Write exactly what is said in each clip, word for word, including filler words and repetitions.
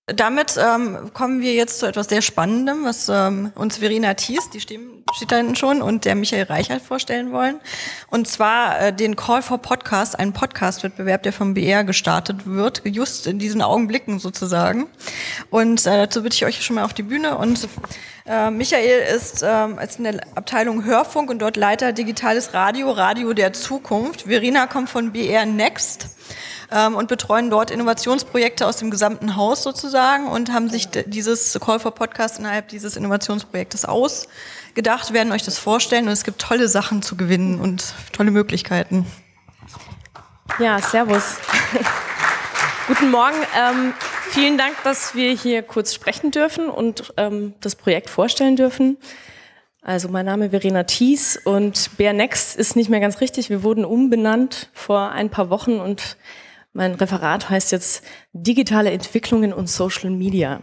damit ähm, kommen wir jetzt zu etwas sehr Spannendem, was ähm, uns Verena Thies, die stehen, steht da hinten schon, und der Michael Reichert vorstellen wollen. Und zwar äh, den Call for Podcast, einen Podcast-Wettbewerb, der vom B R gestartet wird, just in diesen Augenblicken sozusagen. Und äh, dazu bitte ich euch schon mal auf die Bühne. Und äh, Michael ist ähm, ist in der Abteilung Hörfunk und dort Leiter Digitales Radio, Radio der Zukunft. Verena kommt von B R Next und betreuen dort Innovationsprojekte aus dem gesamten Haus sozusagen und haben sich dieses Call for Podcast innerhalb dieses Innovationsprojektes ausgedacht, werden euch das vorstellen, und es gibt tolle Sachen zu gewinnen und tolle Möglichkeiten. Ja, servus. Guten Morgen. Ähm, vielen Dank, dass wir hier kurz sprechen dürfen und ähm, das Projekt vorstellen dürfen. Also mein Name ist Verena Thies und B R Next ist nicht mehr ganz richtig. Wir wurden umbenannt vor ein paar Wochen und mein Referat heißt jetzt Digitale Entwicklungen und Social Media.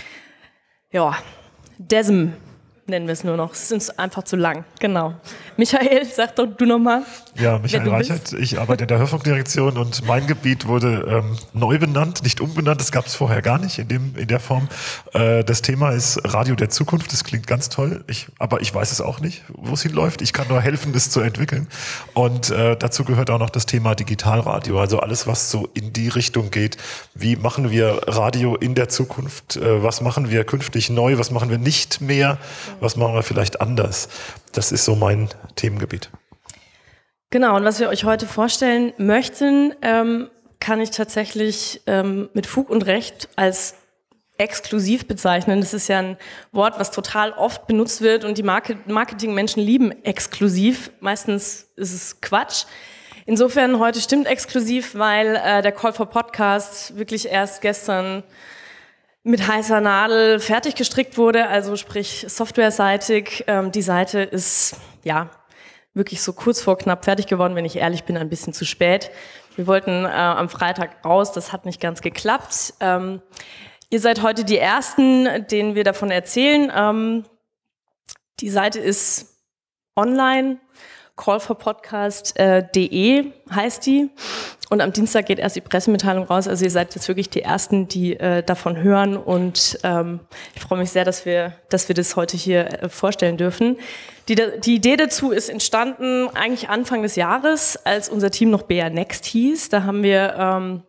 Ja, D E S M nennen wir es nur noch. Es ist einfach zu lang. Genau. Michael, sag doch du nochmal. Ja, Michael Reichert. Ich arbeite in der Hörfunkdirektion und mein Gebiet wurde ähm, neu benannt, nicht umbenannt. Das gab es vorher gar nicht in dem in der Form. Äh, das Thema ist Radio der Zukunft. Das klingt ganz toll. Ich, aber ich weiß es auch nicht, wo es hinläuft. Ich kann nur helfen, das zu entwickeln. Und äh, dazu gehört auch noch das Thema Digitalradio. Also alles, was so in die Richtung geht. Wie machen wir Radio in der Zukunft? Äh, was machen wir künftig neu? Was machen wir nicht mehr? Was machen wir vielleicht anders? Das ist so mein Themengebiet. Genau, und was wir euch heute vorstellen möchten, ähm, kann ich tatsächlich ähm, mit Fug und Recht als exklusiv bezeichnen. Das ist ja ein Wort, was total oft benutzt wird, und die Market- Marketingmenschen lieben exklusiv. Meistens ist es Quatsch. Insofern heute stimmt exklusiv, weil äh, der Call for Podcast wirklich erst gestern mit heißer Nadel fertig gestrickt wurde, also sprich softwareseitig. Ähm, die Seite ist ja wirklich so kurz vor knapp fertig geworden, wenn ich ehrlich bin, ein bisschen zu spät. Wir wollten äh, am Freitag raus, das hat nicht ganz geklappt. Ähm, ihr seid heute die Ersten, denen wir davon erzählen. Ähm, die Seite ist online, call for podcast punkt de heißt die. Und am Dienstag geht erst die Pressemitteilung raus. Also ihr seid jetzt wirklich die Ersten, die äh, davon hören. Und ähm, ich freue mich sehr, dass wir, dass wir das heute hier äh, vorstellen dürfen. Die, die Idee dazu ist entstanden eigentlich Anfang des Jahres, als unser Team noch B R Next hieß. Da haben wir ähm,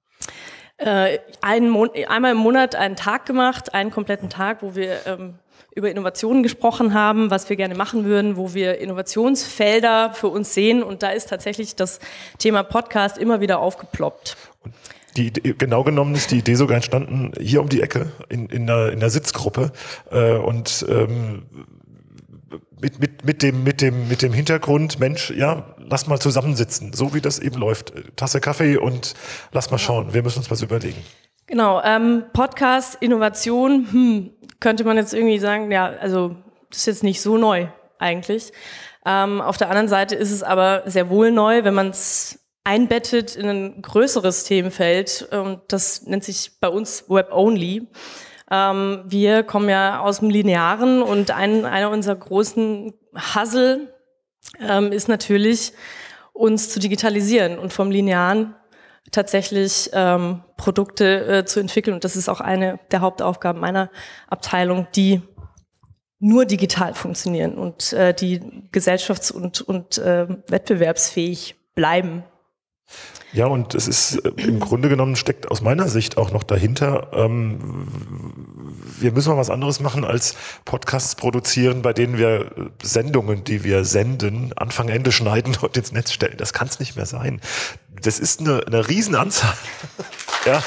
äh, einen Mon- einmal im Monat einen Tag gemacht, einen kompletten Tag, wo wir ähm, über Innovationen gesprochen haben, was wir gerne machen würden, wo wir Innovationsfelder für uns sehen. Und da ist tatsächlich das Thema Podcast immer wieder aufgeploppt. Die Idee, genau genommen ist die Idee sogar entstanden hier um die Ecke in, in, der, in der Sitzgruppe. Äh, und ähm, mit, mit, mit, dem, mit, dem, mit dem Hintergrund, Mensch, ja, lass mal zusammensitzen, so wie das eben läuft. Tasse Kaffee und lass mal schauen, wir müssen uns was überlegen. Genau, ähm, Podcast, Innovation, hm, könnte man jetzt irgendwie sagen, ja, also das ist jetzt nicht so neu eigentlich. Ähm, auf der anderen Seite ist es aber sehr wohl neu, wenn man es einbettet in ein größeres Themenfeld. Und das nennt sich bei uns Web-Only. Ähm, wir kommen ja aus dem Linearen, und ein, einer unserer großen Hustle ähm, ist natürlich, uns zu digitalisieren und vom Linearen tatsächlich ähm, Produkte äh, zu entwickeln. Und das ist auch eine der Hauptaufgaben meiner Abteilung, die nur digital funktionieren und äh, die gesellschafts- und, und äh, wettbewerbsfähig bleiben. Ja, und es ist äh, im Grunde genommen steckt aus meiner Sicht auch noch dahinter, ähm, wir müssen mal was anderes machen als Podcasts produzieren, bei denen wir Sendungen, die wir senden, Anfang, Ende schneiden und ins Netz stellen. Das kann es nicht mehr sein. Das ist eine, eine Riesenanzahl. Ja.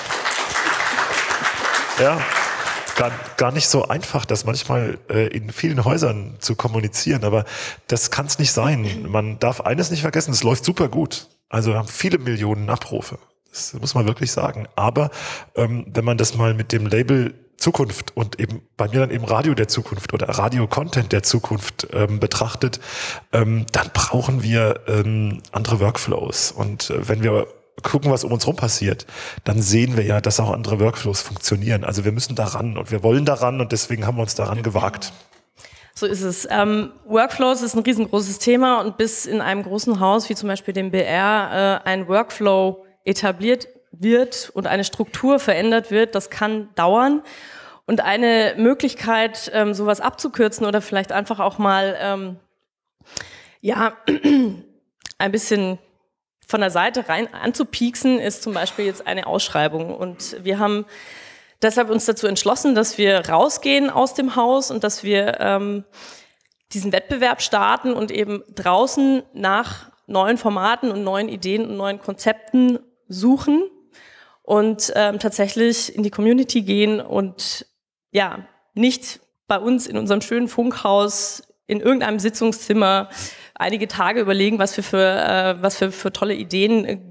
Ja. Gar, gar nicht so einfach, das manchmal äh, in vielen Häusern zu kommunizieren, aber das kann es nicht sein. Man darf eines nicht vergessen, es läuft super gut. Also wir haben viele Millionen Abrufe. Das muss man wirklich sagen. Aber ähm, wenn man das mal mit dem Label Zukunft und eben bei mir dann eben Radio der Zukunft oder Radio-Content der Zukunft ähm, betrachtet, ähm, dann brauchen wir ähm, andere Workflows. Und äh, wenn wir gucken, was um uns rum passiert, dann sehen wir ja, dass auch andere Workflows funktionieren. Also wir müssen daran und wir wollen daran, und deswegen haben wir uns daran gewagt. So ist es. Ähm, Workflows ist ein riesengroßes Thema, und bis in einem großen Haus wie zum Beispiel dem B R äh, ein Workflow etabliert wird und eine Struktur verändert wird, das kann dauern. Und eine Möglichkeit, ähm, sowas abzukürzen oder vielleicht einfach auch mal ähm, ja, ein bisschen von der Seite rein anzupieksen, ist zum Beispiel jetzt eine Ausschreibung. Und wir haben deshalb uns dazu entschlossen, dass wir rausgehen aus dem Haus und dass wir ähm, diesen Wettbewerb starten und eben draußen nach neuen Formaten und neuen Ideen und neuen Konzepten suchen und ähm, tatsächlich in die Community gehen und ja, nicht bei uns in unserem schönen Funkhaus in irgendeinem Sitzungszimmer einige Tage überlegen, was wir für, äh, was wir für tolle Ideen äh,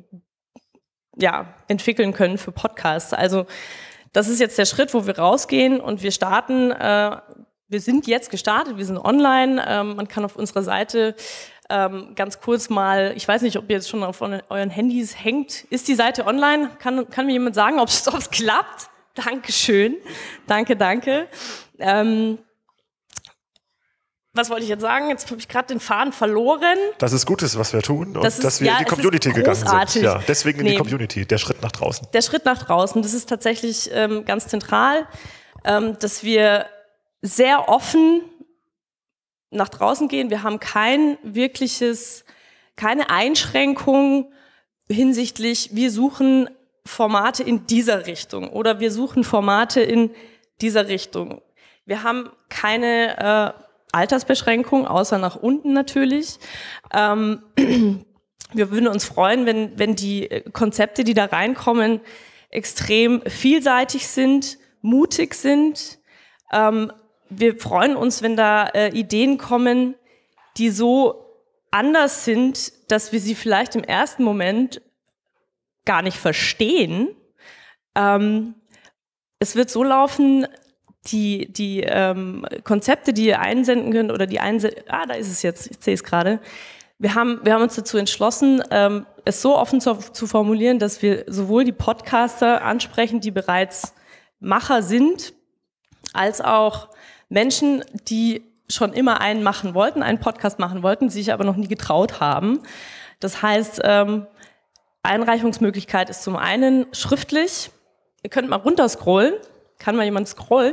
ja, entwickeln können für Podcasts. Also das ist jetzt der Schritt, wo wir rausgehen und wir starten, äh, wir sind jetzt gestartet, wir sind online, ähm, man kann auf unserer Seite ähm, ganz kurz mal, ich weiß nicht, ob ihr jetzt schon auf euren Handys hängt, ist die Seite online? Kann, kann mir jemand sagen, ob es klappt? Dankeschön. Danke, danke. Ähm, was wollte ich jetzt sagen? Jetzt habe ich gerade den Faden verloren. Dass es gut ist, was wir tun und das ist, dass wir ja, in die Community gegangen sind. Ja, deswegen in nee. die Community, der Schritt nach draußen. Der Schritt nach draußen, das ist tatsächlich ähm, ganz zentral, ähm, dass wir sehr offen nach draußen gehen. Wir haben kein wirkliches, keine Einschränkung hinsichtlich, wir suchen Formate in dieser Richtung oder wir suchen Formate in dieser Richtung. Wir haben keine äh, Altersbeschränkung, außer nach unten natürlich. Ähm, wir würden uns freuen, wenn, wenn die Konzepte, die da reinkommen, extrem vielseitig sind, mutig sind. Ähm, wir freuen uns, wenn da äh, Ideen kommen, die so anders sind, dass wir sie vielleicht im ersten Moment gar nicht verstehen. Ähm, es wird so laufen, die, die ähm, Konzepte, die ihr einsenden könnt, oder die einsenden, ah, da ist es jetzt, ich sehe es gerade. Wir haben, wir haben uns dazu entschlossen, ähm, es so offen zu, zu formulieren, dass wir sowohl die Podcaster ansprechen, die bereits Macher sind, als auch Menschen, die schon immer einen machen wollten, einen Podcast machen wollten, sich aber noch nie getraut haben. Das heißt, ähm, Einreichungsmöglichkeit ist zum einen schriftlich. Ihr könnt mal runterscrollen. Kann mal jemand scrollen?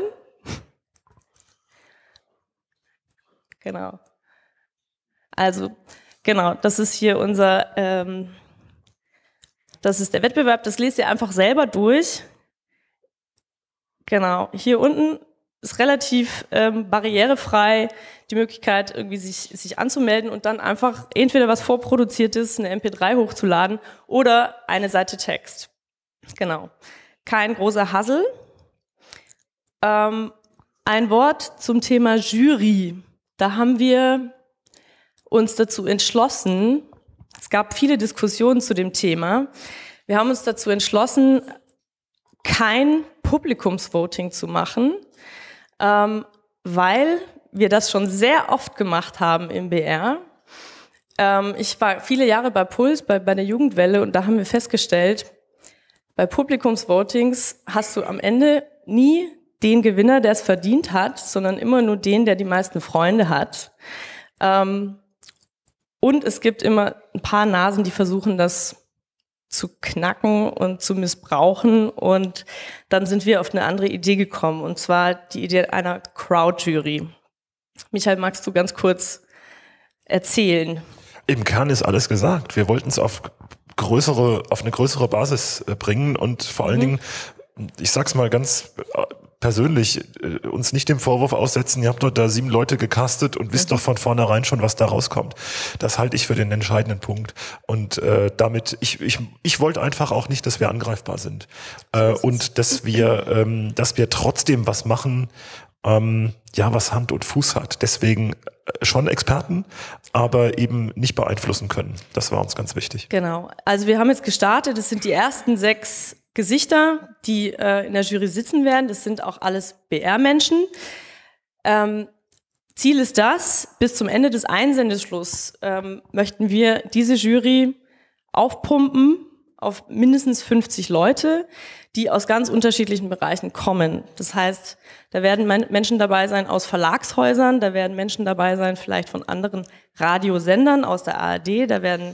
Genau. Also, genau, das ist hier unser, ähm, das ist der Wettbewerb. Das lest ihr einfach selber durch. Genau, hier unten ist relativ ähm, barrierefrei die Möglichkeit, irgendwie sich, sich anzumelden und dann einfach entweder was vorproduziertes, eine M P drei hochzuladen oder eine Seite Text. Genau. Kein großer Hassel. Ähm, ein Wort zum Thema Jury. Da haben wir uns dazu entschlossen, es gab viele Diskussionen zu dem Thema, wir haben uns dazu entschlossen, kein Publikumsvoting zu machen, ähm, weil wir das schon sehr oft gemacht haben im B R. Ähm, ich war viele Jahre bei Puls, bei, bei der Jugendwelle, und da haben wir festgestellt, bei Publikumsvotings hast du am Ende nie den Gewinner, der es verdient hat, sondern immer nur den, der die meisten Freunde hat. Ähm, und es gibt immer ein paar Nasen, die versuchen, das zu knacken und zu missbrauchen, und dann sind wir auf eine andere Idee gekommen, und zwar die Idee einer Crowd-Jury. Michael, magst du ganz kurz erzählen? Im Kern ist alles gesagt. Wir wollten es auf größere, auf eine größere Basis bringen und vor allen mhm. Dingen, ich sag's mal ganz persönlich, uns nicht dem Vorwurf aussetzen, ihr habt dort da sieben Leute gecastet und wisst mhm. doch von vornherein schon, was da rauskommt. Das halte ich für den entscheidenden Punkt. Und äh, damit, ich, ich, ich wollte einfach auch nicht, dass wir angreifbar sind. Äh, und dass wir, ähm, dass wir trotzdem was machen, ähm, ja, was Hand und Fuß hat. Deswegen schon Experten, aber eben nicht beeinflussen können. Das war uns ganz wichtig. Genau. Also wir haben jetzt gestartet, es sind die ersten sechs Gesichter, die äh, in der Jury sitzen werden. Das sind auch alles B R-Menschen. Ähm, Ziel ist das, bis zum Ende des Einsendeschlusses ähm, möchten wir diese Jury aufpumpen auf mindestens fünfzig Leute, die aus ganz unterschiedlichen Bereichen kommen. Das heißt, da werden Menschen dabei sein aus Verlagshäusern, da werden Menschen dabei sein vielleicht von anderen Radiosendern aus der A R D, da werden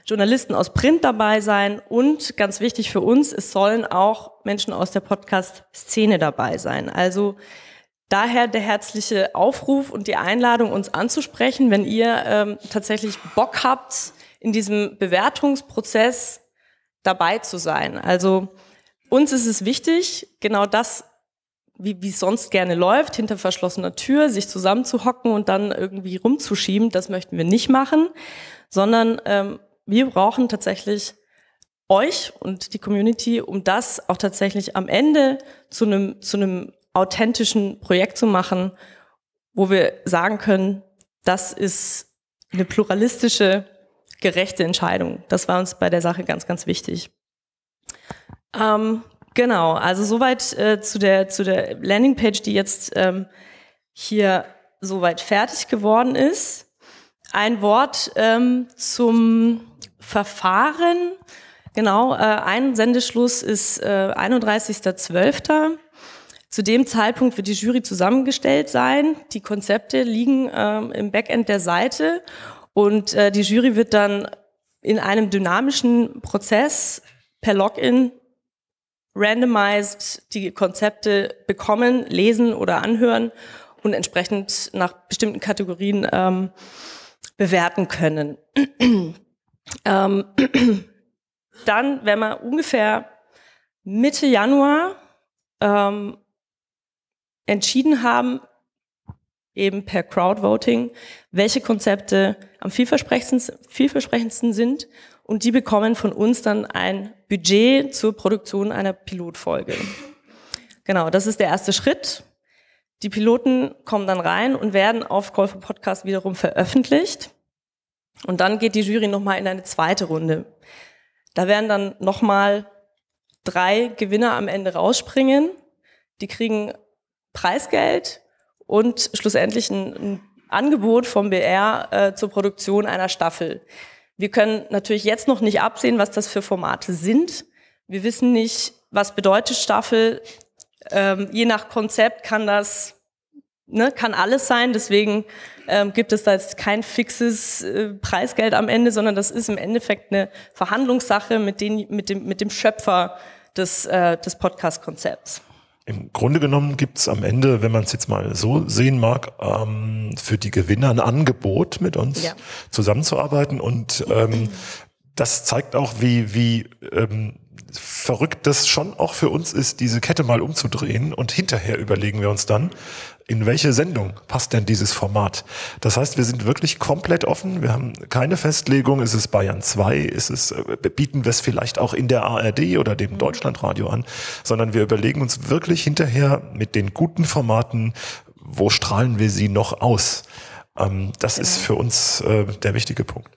Journalisten aus Print dabei sein und ganz wichtig für uns, es sollen auch Menschen aus der Podcast-Szene dabei sein. Also daher der herzliche Aufruf und die Einladung, uns anzusprechen, wenn ihr ähm, tatsächlich Bock habt, in diesem Bewertungsprozess dabei zu sein. Also uns ist es wichtig, genau das, wie wie es sonst gerne läuft, hinter verschlossener Tür, sich zusammenzuhocken und dann irgendwie rumzuschieben, das möchten wir nicht machen, sondern ähm, wir brauchen tatsächlich euch und die Community, um das auch tatsächlich am Ende zu einem zu einem authentischen Projekt zu machen, wo wir sagen können, das ist eine pluralistische, gerechte Entscheidung. Das war uns bei der Sache ganz, ganz wichtig. Ähm, genau, also soweit äh, zu der zu der Landingpage, die jetzt ähm, hier soweit fertig geworden ist. Ein Wort ähm, zum Verfahren. Genau, äh, ein Sendeschluss ist äh, einunddreißigster zwölfter Zu dem Zeitpunkt wird die Jury zusammengestellt sein. Die Konzepte liegen ähm, im Backend der Seite und äh, die Jury wird dann in einem dynamischen Prozess per Login randomized die Konzepte bekommen, lesen oder anhören und entsprechend nach bestimmten Kategorien ähm, bewerten können. ähm, dann, wenn wir ungefähr Mitte Januar ähm, entschieden haben, eben per Crowdvoting, welche Konzepte am vielversprechendsten, vielversprechendsten sind, und die bekommen von uns dann ein Budget zur Produktion einer Pilotfolge. Genau, das ist der erste Schritt. Die Piloten kommen dann rein und werden auf Call for Podcast wiederum veröffentlicht. Und dann geht die Jury nochmal in eine zweite Runde. Da werden dann nochmal drei Gewinner am Ende rausspringen. Die kriegen Preisgeld und schlussendlich ein, ein Angebot vom B R äh, zur Produktion einer Staffel. Wir können natürlich jetzt noch nicht absehen, was das für Formate sind. Wir wissen nicht, was bedeutet Staffel. Ähm, je nach Konzept kann das, ne, kann alles sein. Deswegen ähm, gibt es da jetzt kein fixes äh, Preisgeld am Ende, sondern das ist im Endeffekt eine Verhandlungssache mit, den, mit, dem, mit dem Schöpfer des, äh, des Podcast-Konzepts. Im Grunde genommen gibt es am Ende, wenn man es jetzt mal so sehen mag, ähm, für die Gewinner ein Angebot, mit uns ja. zusammenzuarbeiten. Und ähm, das zeigt auch, wie, wie ähm, verrückt das schon auch für uns ist, diese Kette mal umzudrehen. Und hinterher überlegen wir uns dann, in welche Sendung passt denn dieses Format? Das heißt, wir sind wirklich komplett offen. Wir haben keine Festlegung. Ist es Bayern zwei? Ist es, bieten wir es vielleicht auch in der A R D oder dem Deutschlandradio an? Sondern wir überlegen uns wirklich hinterher mit den guten Formaten, wo strahlen wir sie noch aus? Ähm, das genau. ist für uns äh, der wichtige Punkt.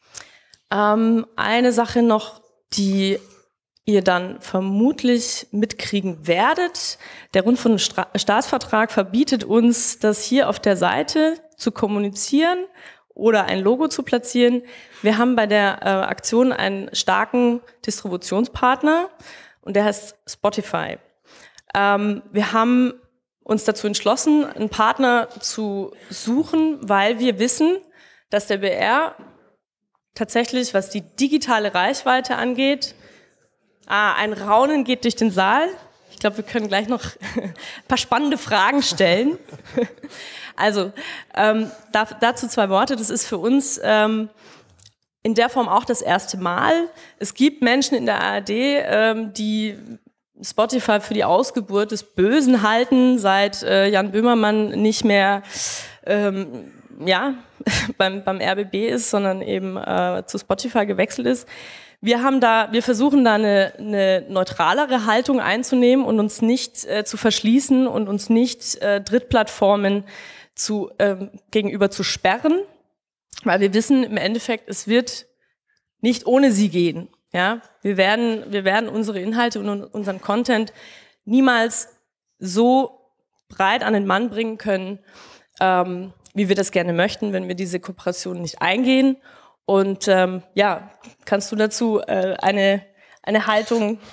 Ähm, eine Sache noch, die ihr dann vermutlich mitkriegen werdet. Der Rundfunkstaatsvertrag verbietet uns, das hier auf der Seite zu kommunizieren oder ein Logo zu platzieren. Wir haben bei der äh, Aktion einen starken Distributionspartner und der heißt Spotify. Ähm, wir haben uns dazu entschlossen, einen Partner zu suchen, weil wir wissen, dass der B R tatsächlich, was die digitale Reichweite angeht, Ah, ein Raunen geht durch den Saal. Ich glaube, wir können gleich noch ein paar spannende Fragen stellen. Also, ähm, da, dazu zwei Worte. Das ist für uns ähm, in der Form auch das erste Mal. Es gibt Menschen in der A R D, ähm, die Spotify für die Ausgeburt des Bösen halten, seit äh, Jan Böhmermann nicht mehr ähm, ja, beim, beim R B B ist, sondern eben äh, zu Spotify gewechselt ist. Wir haben da, wir versuchen da eine, eine neutralere Haltung einzunehmen und uns nicht äh, zu verschließen und uns nicht äh, Drittplattformen zu, ähm, gegenüber zu sperren, weil wir wissen im Endeffekt, es wird nicht ohne sie gehen. Ja, wir werden, wir werden unsere Inhalte und unseren Content niemals so breit an den Mann bringen können, ähm, wie wir das gerne möchten, wenn wir diese Kooperation nicht eingehen. Und ähm, ja, kannst du dazu äh, eine, eine Haltung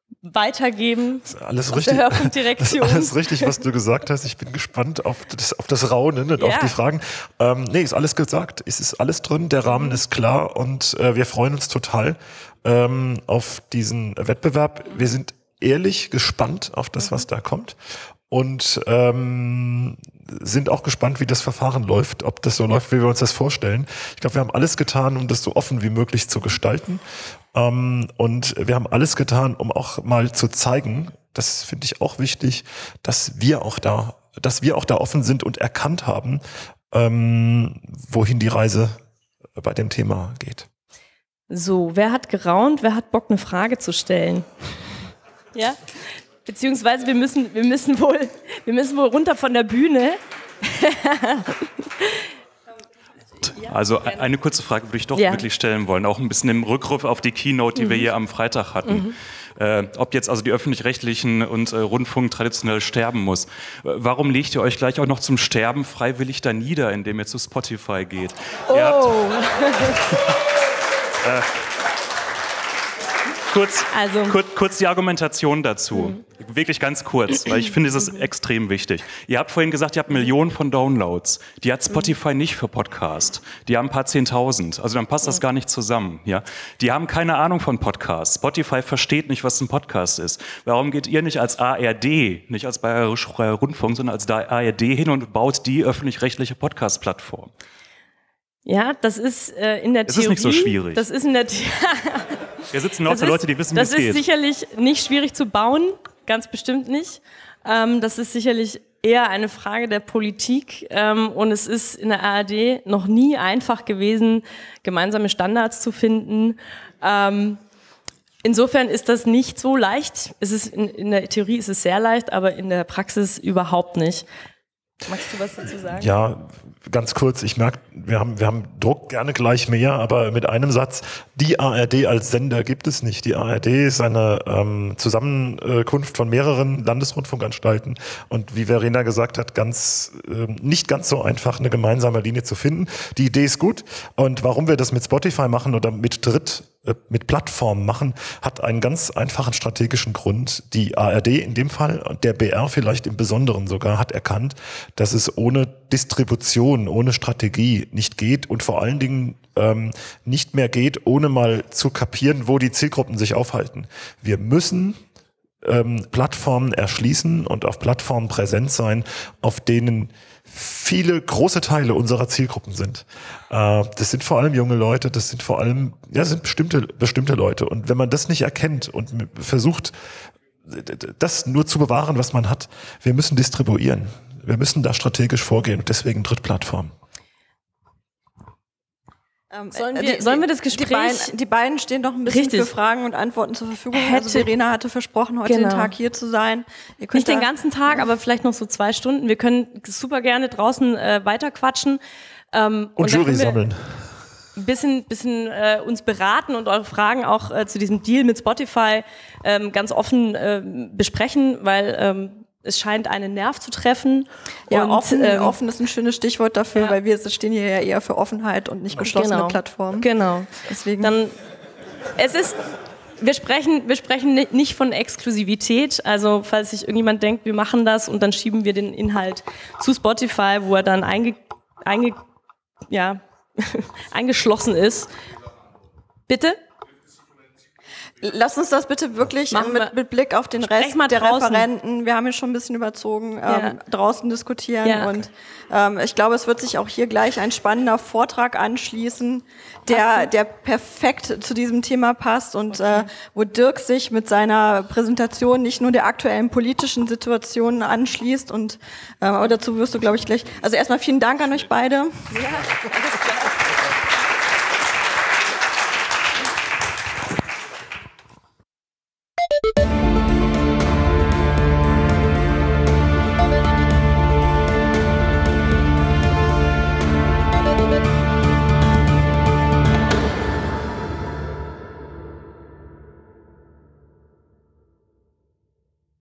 weitergeben. Alles aus richtig. Der Hörfunkdirektion. Alles richtig, was du gesagt hast. Ich bin gespannt auf das, auf das Raunen und ja. auf die Fragen. Ähm, nee, ist alles gesagt. Es ist alles drin. Der Rahmen ist klar und äh, wir freuen uns total ähm, auf diesen Wettbewerb. Wir sind ehrlich gespannt auf das, was da kommt. Und ähm, sind auch gespannt, wie das Verfahren läuft, ob das so läuft, wie wir uns das vorstellen. Ich glaube, wir haben alles getan, um das so offen wie möglich zu gestalten. Ähm, und wir haben alles getan, um auch mal zu zeigen, das finde ich auch wichtig, dass wir auch da, dass wir auch da offen sind und erkannt haben, ähm, wohin die Reise bei dem Thema geht. So, wer hat geraunt? Wer hat Bock, eine Frage zu stellen? Ja? Beziehungsweise wir müssen, wir müssen wohl, wir müssen wohl runter von der Bühne. Also eine kurze Frage würde ich doch ja. wirklich stellen wollen, auch ein bisschen im Rückruf auf die Keynote, die mhm. wir hier am Freitag hatten. Mhm. Äh, ob jetzt also die öffentlich-rechtlichen und äh, Rundfunk traditionell sterben muss. Warum legt ihr euch gleich auch noch zum Sterben freiwillig da nieder, indem ihr zu Spotify geht? Oh. Ihr habt, äh, Kurz, also. kurz, kurz die Argumentation dazu. Mhm. Wirklich ganz kurz, weil ich finde, es ist extrem wichtig. Ihr habt vorhin gesagt, ihr habt Millionen von Downloads. Die hat Spotify nicht für Podcast. Die haben ein paar Zehntausend. Also dann passt das gar nicht zusammen. Ja? Die haben keine Ahnung von Podcasts. Spotify versteht nicht, was ein Podcast ist. Warum geht ihr nicht als A R D, nicht als Bayerischer Rundfunk, sondern als A R D hin und baut die öffentlich-rechtliche Podcast-Plattform? Ja, das ist äh, in der es Theorie... Es ist nicht so schwierig. Das ist in der Theorie... Wir sitzen lauter Leute, die wissen, wie es geht. Das ist sicherlich nicht schwierig zu bauen, ganz bestimmt nicht. Ähm, das ist sicherlich eher eine Frage der Politik. Ähm, und es ist in der A R D noch nie einfach gewesen, gemeinsame Standards zu finden. Ähm, insofern ist das nicht so leicht. Es ist in, in der Theorie ist es sehr leicht, aber in der Praxis überhaupt nicht. Magst du was dazu sagen? Ja, ganz kurz. Ich merke, wir haben, wir haben Druck gerne gleich mehr, aber mit einem Satz. Die A R D als Sender gibt es nicht. Die A R D ist eine ähm, Zusammenkunft von mehreren Landesrundfunkanstalten und wie Verena gesagt hat, ganz ähm, nicht ganz so einfach, eine gemeinsame Linie zu finden. Die Idee ist gut und warum wir das mit Spotify machen oder mit Dritt mit Plattformen machen, hat einen ganz einfachen strategischen Grund. Die A R D in dem Fall und der B R vielleicht im Besonderen sogar hat erkannt, dass es ohne Distribution, ohne Strategie nicht geht und vor allen Dingen ähm, nicht mehr geht, ohne mal zu kapieren, wo die Zielgruppen sich aufhalten. Wir müssen ähm, Plattformen erschließen und auf Plattformen präsent sein, auf denen viele große Teile unserer Zielgruppen sind. Äh, das sind vor allem junge Leute, das sind vor allem, ja, das sind bestimmte, bestimmte Leute. Und wenn man das nicht erkennt und versucht, das nur zu bewahren, was man hat, wir müssen distribuieren. Wir müssen da strategisch vorgehen und deswegen Drittplattform. Ähm, sollen, äh, wir, die, sollen wir das Gespräch... Die beiden, die beiden stehen noch ein bisschen Richtig. für Fragen und Antworten zur Verfügung. Hätte, also Verena hatte versprochen, heute genau. den Tag hier zu sein. Ihr könnt Nicht den ganzen Tag, aber vielleicht noch so zwei Stunden. Wir können super gerne draußen äh, weiterquatschen. Ähm, und, und Jury sammeln. Ein bisschen, bisschen äh, uns beraten und eure Fragen auch äh, zu diesem Deal mit Spotify ähm, ganz offen äh, besprechen, weil... Ähm, es scheint einen Nerv zu treffen. Ja, und, offen, ähm, offen ist ein schönes Stichwort dafür, ja. weil wir stehen hier ja eher für Offenheit und nicht geschlossene genau. Plattformen. Genau. Deswegen. Dann, es ist, wir sprechen, wir sprechen nicht von Exklusivität. Also, falls sich irgendjemand denkt, wir machen das und dann schieben wir den Inhalt zu Spotify, wo er dann einge, einge, ja, eingeschlossen ist. Bitte? Lass uns das bitte wirklich mit, mit Blick auf den Rest der draußen. Referenten, wir haben ja schon ein bisschen überzogen, ja. ähm, draußen diskutieren. Ja. Und ähm, ich glaube, es wird sich auch hier gleich ein spannender Vortrag anschließen, der, der perfekt zu diesem Thema passt und okay. äh, wo Dirk sich mit seiner Präsentation nicht nur der aktuellen politischen Situation anschließt. Und ähm, aber dazu wirst du, glaube ich, gleich. Also erstmal vielen Dank an euch beide. Ja, alles klar.